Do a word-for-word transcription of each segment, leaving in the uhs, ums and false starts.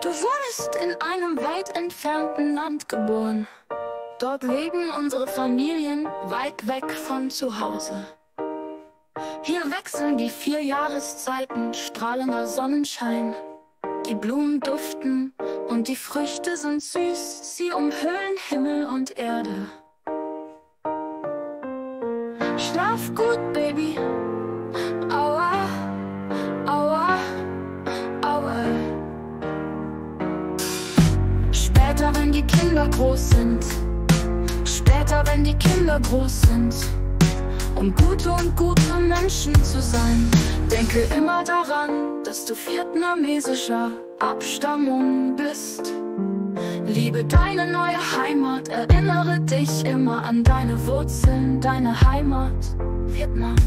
Du wurdest in einem weit entfernten Land geboren. Dort leben unsere Familien weit weg von zu Hause. Hier wechseln die vier Jahreszeiten, strahlender Sonnenschein. Die Blumen duften und die Früchte sind süß, sie umhüllen Himmel und Erde. Schlaf gut, Baby. Aua, aua, aua. Später, wenn die Kinder groß sind, später, wenn die Kinder groß sind, um gute und gute Menschen zu sein, denke immer daran, dass du vietnamesischer Abstammung bist. Liebe deine neue Heimat, erinnere dich immer an deine Wurzeln, deine Heimat, Vietnam.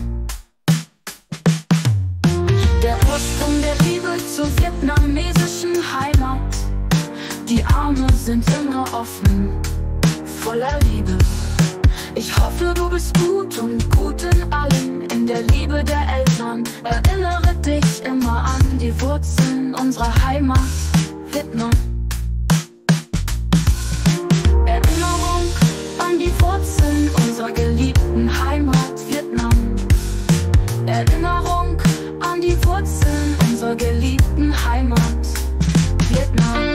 Der Ursprung der Liebe zur vietnamesischen Heimat. Die Arme sind immer offen, voller Liebe. Ich hoffe, du bist gut und gut in allem, in der Liebe der Eltern. Erinnere dich immer an die Wurzeln unserer Heimat, Vietnam. Erinnerung an die Wurzeln unserer geliebten Heimat, Vietnam. Erinnerung an die Wurzeln unserer geliebten Heimat, Vietnam.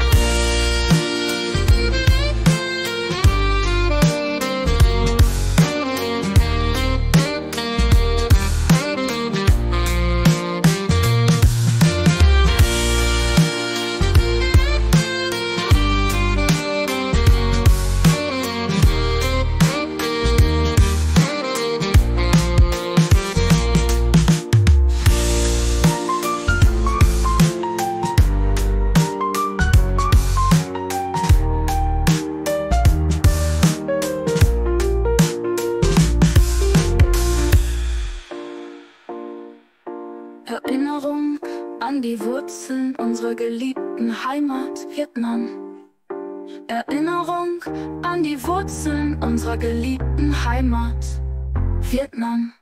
Erinnerung an die Wurzeln unserer geliebten Heimat, Vietnam. Erinnerung an die Wurzeln unserer geliebten Heimat, Vietnam.